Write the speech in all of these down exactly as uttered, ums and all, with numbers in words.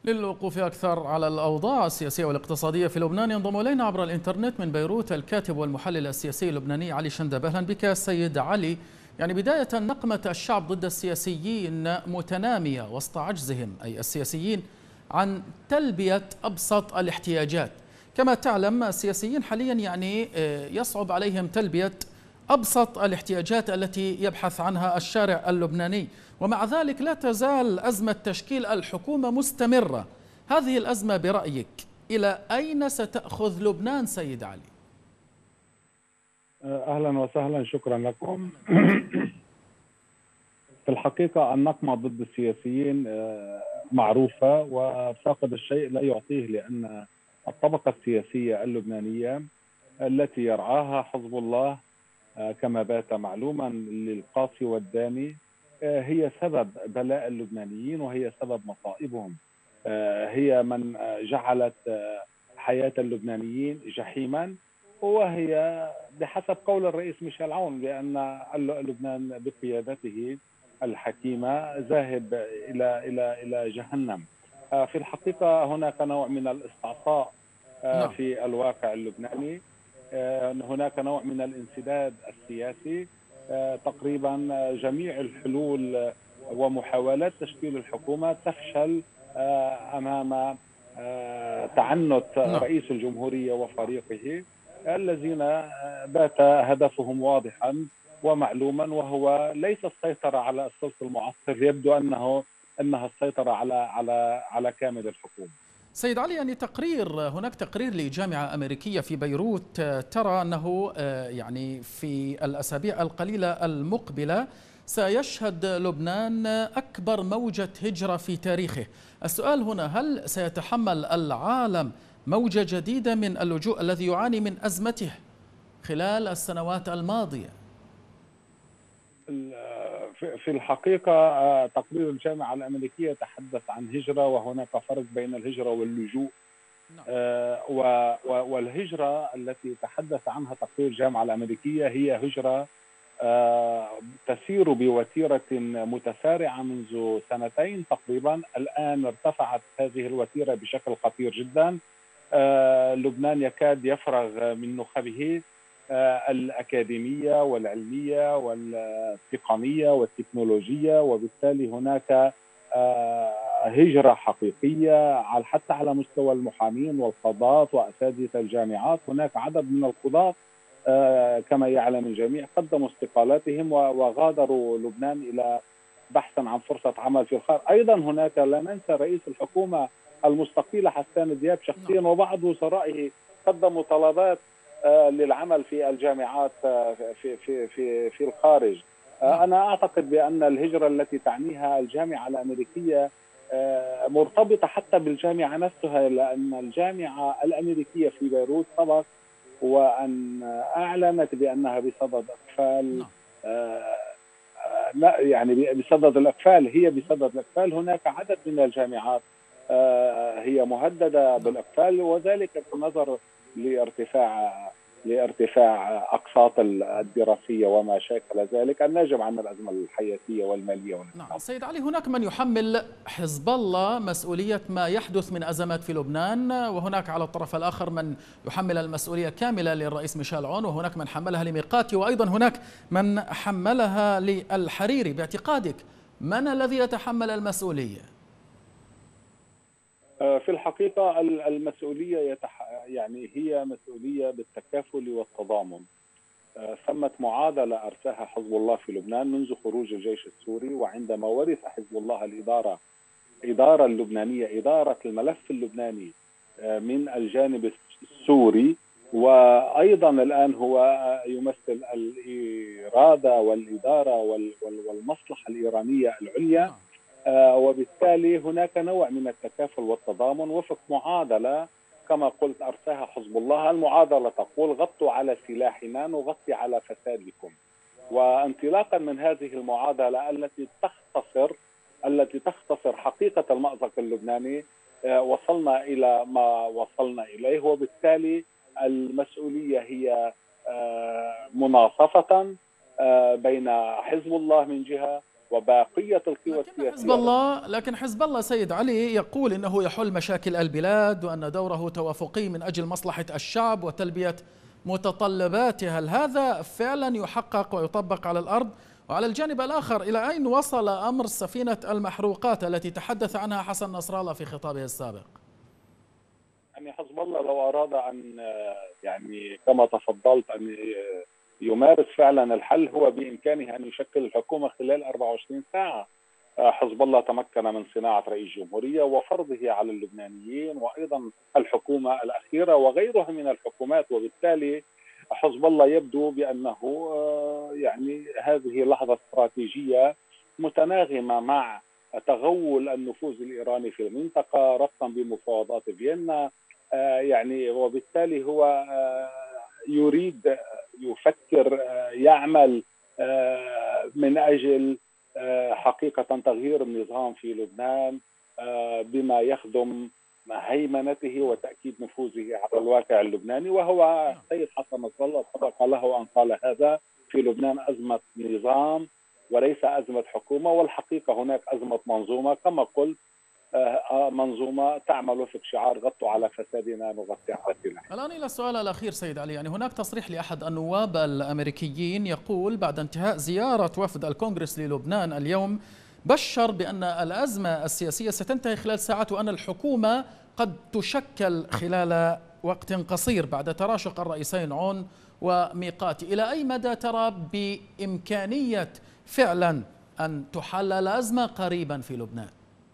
للوقوف أكثر على الأوضاع السياسية والاقتصادية في لبنان ينضم إلينا عبر الإنترنت من بيروت الكاتب والمحلل السياسي اللبناني علي شندب. أهلا بك سيد علي. يعني بداية، نقمة الشعب ضد السياسيين متنامية وسط عجزهم أي السياسيين عن تلبية أبسط الاحتياجات. كما تعلم السياسيين حاليا يعني يصعب عليهم تلبية أبسط الاحتياجات التي يبحث عنها الشارع اللبناني، ومع ذلك لا تزال أزمة تشكيل الحكومة مستمرة. هذه الأزمة برأيك إلى أين ستأخذ لبنان سيد علي؟ أهلا وسهلا، شكرا لكم. في الحقيقة النقمة ضد السياسيين معروفة، وفاقد الشيء لا يعطيه، لأن الطبقة السياسية اللبنانية التي يرعاها حزب الله كما بات معلوما للقاصي والداني هي سبب بلاء اللبنانيين وهي سبب مصائبهم. هي من جعلت حياة اللبنانيين جحيما، وهي بحسب قول الرئيس ميشيل عون بأن لبنان بقيادته الحكيمة ذاهب إلى إلى إلى جهنم. في الحقيقة هناك نوع من الاستعصاء في الواقع اللبناني، هناك نوع من الانسداد السياسي. تقريبا جميع الحلول ومحاولات تشكيل الحكومة تفشل أمام تعنت رئيس الجمهورية وفريقه الذين بات هدفهم واضحا ومعلوما، وهو ليس السيطرة على السلطة المعسكر، يبدو أنه أنها السيطرة على على على كامل الحكومة. سيد علي، يعني تقرير هناك تقرير لجامعة أمريكية في بيروت ترى أنه يعني في الأسابيع القليلة المقبلة سيشهد لبنان أكبر موجة هجرة في تاريخه. السؤال هنا، هل سيتحمل العالم موجة جديدة من اللجوء الذي يعاني من أزمته خلال السنوات الماضية؟ في الحقيقة تقرير الجامعة الأمريكية تحدث عن هجرة، وهناك فرق بين الهجرة واللجوء. والهجرة التي تحدث عنها تقرير الجامعة الأمريكية هي هجرة تسير بوتيرة متسارعة منذ سنتين تقريبا. الآن ارتفعت هذه الوتيرة بشكل خطير جدا. لبنان يكاد يفرغ من نخبه الأكاديمية والعلمية والتقنية والتكنولوجية، وبالتالي هناك هجرة حقيقية حتى على مستوى المحامين والقضاة وأساتذة الجامعات. هناك عدد من القضاة كما يعلم الجميع قدموا استقالاتهم وغادروا لبنان إلى بحثا عن فرصة عمل في الخارج. أيضا هناك لا ننسى رئيس الحكومة المستقيلة حسان دياب شخصيا وبعض وزرائه قدموا طلبات للعمل في الجامعات في في في في الخارج. أنا أعتقد بأن الهجرة التي تعنيها الجامعة الأمريكية مرتبطة حتى بالجامعة نفسها، لأن الجامعة الأمريكية في بيروت سبق وأن أعلنت بأنها بصدد إقفال، لا يعني بصدد الإقفال، هي بصدد الإقفال. هناك عدد من الجامعات هي مهددة بالإقفال، وذلك بالنظر لارتفاع لارتفاع أقساط الدراسية وما شاكل ذلك الناجم عن الأزمة الحياتية والمالية والاقتصادية. نعم سيد علي، هناك من يحمل حزب الله مسؤولية ما يحدث من أزمات في لبنان، وهناك على الطرف الآخر من يحمل المسؤولية كاملة للرئيس ميشيل عون، وهناك من حملها لميقاتي، وأيضا هناك من حملها للحريري. باعتقادك من الذي يتحمل المسؤولية؟ في الحقيقة المسؤولية يتح... يعني هي مسؤولية بالتكافل والتضامن. ثمة معادلة أرساها حزب الله في لبنان منذ خروج الجيش السوري، وعندما ورث حزب الله الإدارة إدارة اللبنانية إدارة الملف اللبناني من الجانب السوري، وأيضا الآن هو يمثل الإرادة والإدارة والمصلحة الإيرانية العليا، وبالتالي هناك نوع من التكافل والتضامن وفق معادلة كما قلت أرساها حزب الله. المعادلة تقول غطوا على سلاحنا نغطي على فسادكم. وانطلاقا من هذه المعادلة التي تختصر التي تختصر حقيقة المأزق اللبناني وصلنا إلى ما وصلنا إليه، وبالتالي المسؤولية هي مناصفة بين حزب الله من جهة وبقية القوى لكن حزب السياسية. الله لكن حزب الله سيد علي يقول إنه يحل مشاكل البلاد وأن دوره توافقي من أجل مصلحة الشعب وتلبية متطلباتها. هل هذا فعلا يحقق ويطبق على الأرض؟ وعلى الجانب الآخر، إلى أين وصل أمر سفينة المحروقات التي تحدث عنها حسن نصر الله في خطابه السابق؟ يعني حزب الله لو أراد أن يعني كما تفضلت أن يمارس فعلا الحل، هو بإمكانه أن يشكل الحكومة خلال أربع وعشرين ساعة. حزب الله تمكن من صناعة رئيس جمهورية وفرضه على اللبنانيين، وأيضا الحكومة الأخيرة وغيرها من الحكومات، وبالتالي حزب الله يبدو بأنه يعني هذه لحظة استراتيجية متناغمة مع تغول النفوذ الإيراني في المنطقة ربطا بمفاوضات فيينا، يعني وبالتالي هو يريد يفكر يعمل من أجل حقيقة تغيير النظام في لبنان بما يخدم هيمنته وتأكيد نفوذه على الواقع اللبناني. وهو السيد حسن نصر الله سبق له أن قال هذا: في لبنان أزمة نظام وليس أزمة حكومة، والحقيقة هناك أزمة منظومة كما قلت، منظومة تعمل وفق شعار غطوا على فسادنا نغطي على سلاحنا. الآن إلى السؤال الأخير سيد علي، يعني هناك تصريح لأحد النواب الأمريكيين يقول بعد انتهاء زيارة وفد الكونغرس للبنان اليوم، بشر بأن الأزمة السياسية ستنتهي خلال ساعات وأن الحكومة قد تشكل خلال وقت قصير بعد تراشق الرئيسين عون وميقاتي. إلى أي مدى ترى بإمكانية فعلا أن تحل الأزمة قريبا في لبنان؟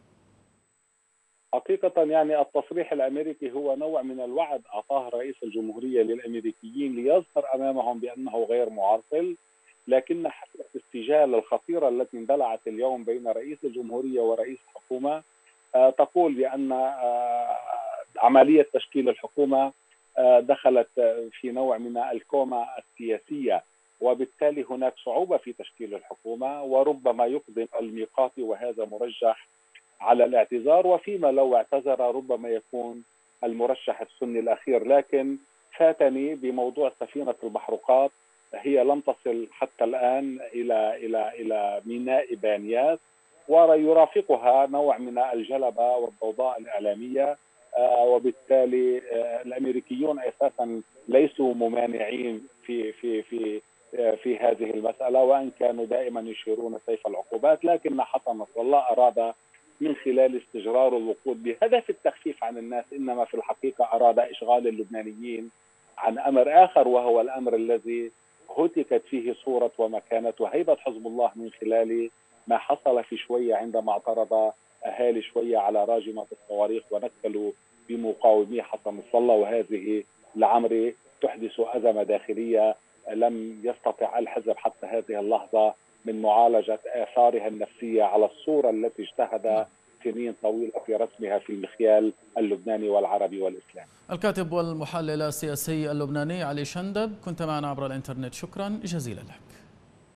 حقيقة يعني التصريح الأمريكي هو نوع من الوعد أعطاه رئيس الجمهورية للأمريكيين ليظهر أمامهم بأنه غير معرقل، لكن حفلة السجال الخطيرة التي اندلعت اليوم بين رئيس الجمهورية ورئيس الحكومة تقول بأن عملية تشكيل الحكومة دخلت في نوع من الكوما السياسية، وبالتالي هناك صعوبة في تشكيل الحكومة، وربما يقدم الميقاتي وهذا مرجح على الاعتذار، وفيما لو اعتذر ربما يكون المرشح السني الأخير. لكن فاتني بموضوع سفينة المحروقات، هي لم تصل حتى الآن إلى إلى إلى ميناء بانياس، ويرافقها نوع من الجلبة والضوضاء الإعلامية، وبالتالي الأمريكيون أساسا ليسوا ممانعين في في في في هذه المسألة، وأن كانوا دائما يشيرون سيف العقوبات، لكن حسن نصر الله أراد من خلال استجرار الوقود بهدف التخفيف عن الناس، إنما في الحقيقة أراد إشغال اللبنانيين عن أمر آخر، وهو الأمر الذي هتكت فيه صورة ومكانة وهيبة حزب الله من خلال ما حصل في شوية عندما اعترض أهالي شوية على راجمة الصواريخ ونكلوا بمقاومي حسن نصر الله، وهذه لعمري تحدث أزمة داخلية لم يستطع الحزب حتى هذه اللحظة من معالجة آثارها النفسية على الصورة التي اجتهد سنين طويلة في رسمها في المخيال اللبناني والعربي والإسلامي. الكاتب والمحلل السياسي اللبناني علي شندب، كنت معنا عبر الإنترنت، شكرا جزيلا لك.